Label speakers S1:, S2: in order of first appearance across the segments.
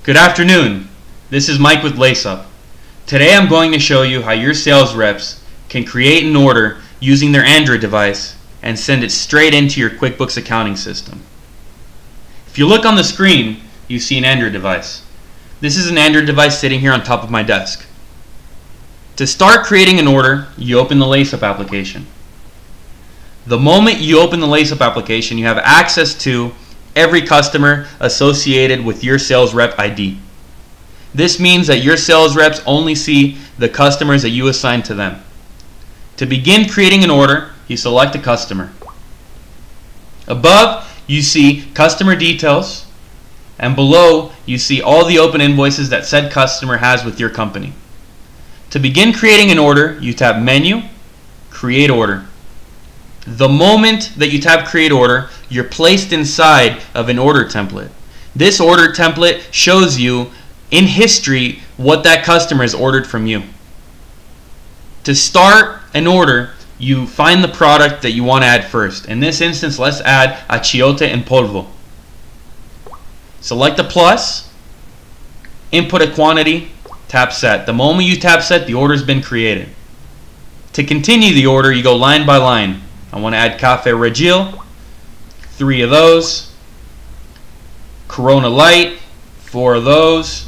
S1: Good afternoon. This is Mike with LaceUp. Today I'm going to show you how your sales reps can create an order using their Android device and send it straight into your QuickBooks accounting system. If you look on the screen, you see an Android device. This is an Android device sitting here on top of my desk. To start creating an order, you open the LaceUp application. The moment you open the LaceUp application, you have access to every customer associated with your sales rep ID. This means that your sales reps only see the customers that you assign to them. To begin creating an order, you select a customer. Above, you see customer details, and below, you see all the open invoices that said customer has with your company. To begin creating an order, you tap Menu, Create Order. The moment that you tap Create Order, you're placed inside of an order template. This order template shows you in history what that customer has ordered from you. To start an order, you find the product that you want to add first. In this instance, let's add achiote en polvo. Select the plus, input a quantity, tap Set. The moment you tap Set, the order has been created. To continue the order, you go line by line. I want to add Cafe Regil, 3 of those. Corona Light, 4 of those.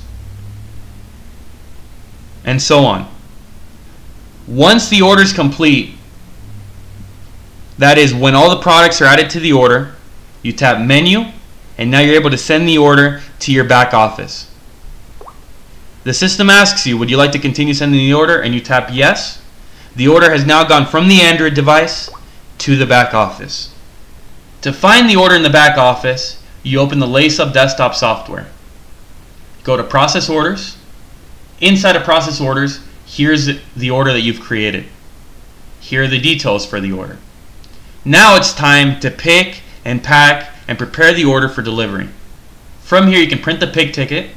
S1: And so on. Once the order is complete, that is when all the products are added to the order, you tap Menu, and now you're able to send the order to your back office. The system asks you, would you like to continue sending the order? And you tap Yes. The order has now gone from the Android device to the back office. To find the order in the back office, you open the LaceUp desktop software. Go to Process Orders. Inside of Process Orders, here's the order that you've created. Here are the details for the order. Now it's time to pick and pack and prepare the order for delivery. From here you can print the pick ticket.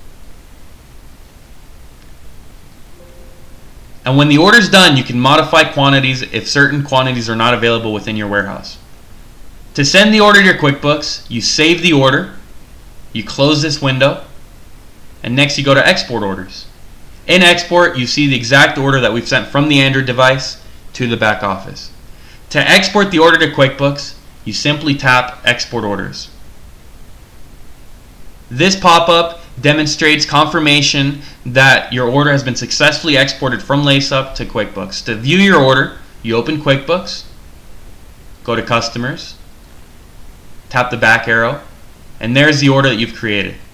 S1: And when the order is done, you can modify quantities if certain quantities are not available within your warehouse. To send the order to your QuickBooks, you save the order, you close this window, and next you go to Export Orders. In Export, you see the exact order that we've sent from the Android device to the back office. To export the order to QuickBooks, you simply tap Export Orders. This pop-up demonstrates confirmation that your order has been successfully exported from LaceUp to QuickBooks. To view your order, you open QuickBooks, go to Customers, tap the back arrow, and there's the order that you've created.